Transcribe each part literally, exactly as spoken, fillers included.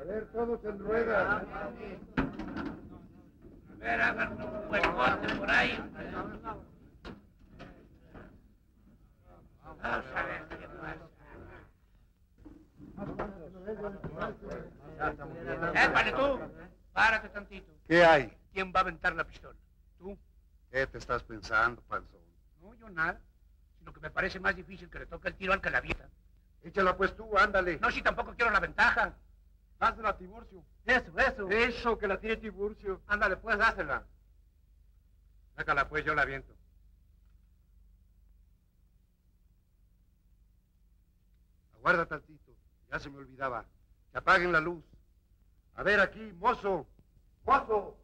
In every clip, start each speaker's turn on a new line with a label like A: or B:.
A: A ver, todos en rueda.
B: A ver, hagan un buen corte por ahí. Vamos a ver qué pasa. ¡Épale tú! Párate tantito.
A: ¿Qué hay?
B: ¿Quién va a aventar la pistola? ¿Tú?
A: ¿Qué te estás pensando, panzón?
B: No, yo nada. Sino que me parece más difícil que le toque el tiro al que la avienta.
A: Échala pues tú, ándale.
B: No, si tampoco quiero la ventaja.
A: Dásela a Tiburcio.
B: Eso, eso.
A: Eso, que la tiene Tiburcio.
B: Ándale, pues, dásela.
A: Sácala pues, yo la aviento. Aguarda tantito, ya se me olvidaba. Que apaguen la luz. A ver aquí, mozo. ¡Mozo!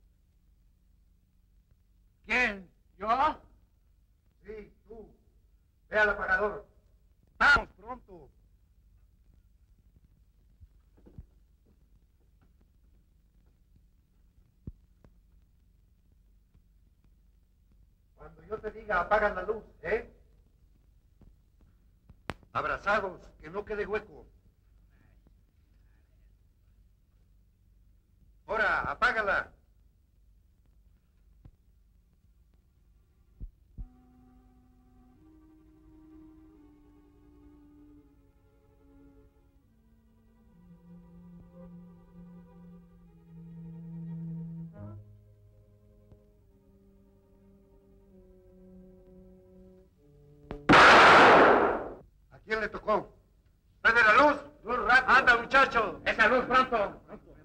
B: ¿Quién? ¿Yo?
A: Sí, tú. Ve al apagador. Vamos, pronto. Cuando yo te diga, apagan la luz, ¿eh? Abrazados, que no quede hueco. Ahora, apágala. ¿A quién le tocó? ¡Prende la luz! ¡Luz rápido! ¡Anda, muchacho!
B: ¡Esa luz pronto!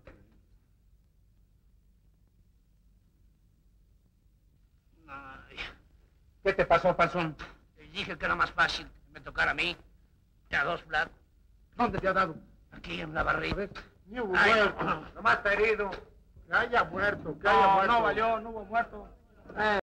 B: Ay. ¿Qué te pasó, panzón? Te dije que era más fácil que me tocara a mí que a dos flacos.
A: ¿Dónde te ha dado?
B: Aquí en la barriga.
A: Ni hubo
B: Ay,
A: muerto.
B: no.
A: Nomás está herido. Que haya muerto, que haya
B: No,
A: muerto.
B: no valió, no hubo muerto.
A: Eh.